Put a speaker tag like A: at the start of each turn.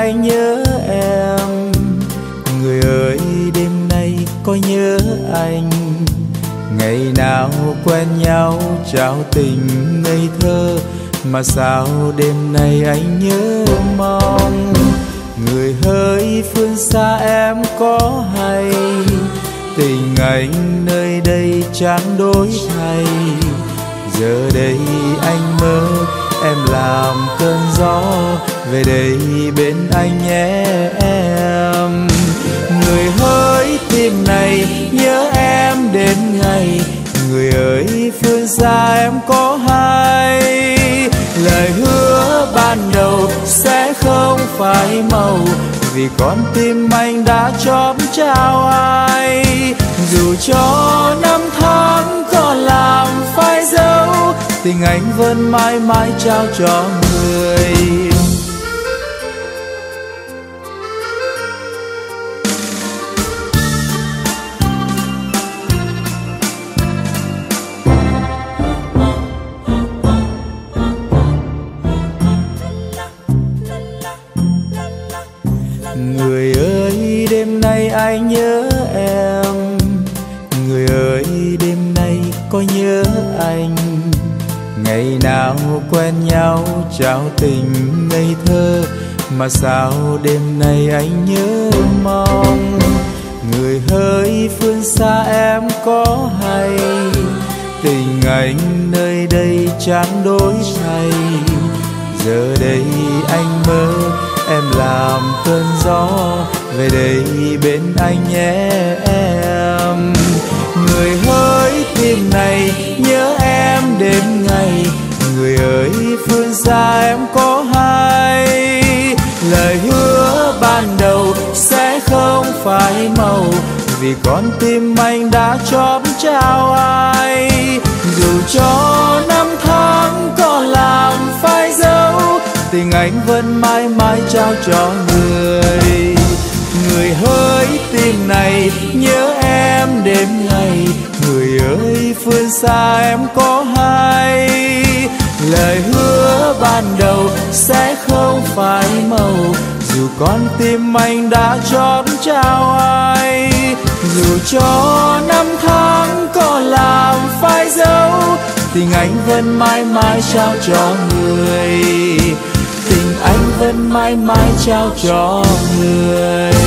A: anh nhớ em. Người ơi đêm nay có nhớ anh, ngày nào quen nhau trao tình ngây thơ, mà sao đêm nay anh nhớ mong. Người hỡi phương xa em có hay, tình anh nơi đây chẳng đổi thay. Giờ đây anh mơ em làm cơn gió, về đây bên anh nhé em. Người hỡi tim này nhớ em đến ngày, người ơi phương xa em có hay. Lời hứa ban đầu sẽ không phai màu, vì con tim anh đã chót trao ai. Dù cho năm tháng có làm phai dấu, tình anh vẫn mãi mãi trao cho người. Người ơi đêm nay anh nhớ em, người ơi đêm nay có nhớ anh, ngày nào quen nhau trao tình ngây thơ, mà sao đêm nay anh nhớ mong. Người hỡi phương xa em có hay, tình anh nơi đây chẳng đổi thay. Giờ đây anh mơ em làm cơn gió, về đây bên anh nhé em. Người hỡi tim này nhớ em đến ngày, người ơi phương xa em có hay. Lời hứa ban đầu sẽ không phai màu, vì con tim anh đã chót trao ai. Dù cho năm tháng có làm phai dấu, tình anh vẫn mãi mãi trao cho người. Người hỡi tim này nhớ em đêm ngày, người ơi phương xa em có hay. Lời hứa ban đầu sẽ không phai màu, dù con tim anh đã chót trao ai. Dù cho năm tháng có làm phai dấu, tình anh vẫn mãi mãi trao cho người. Tình anh vẫn mãi mãi trao cho người.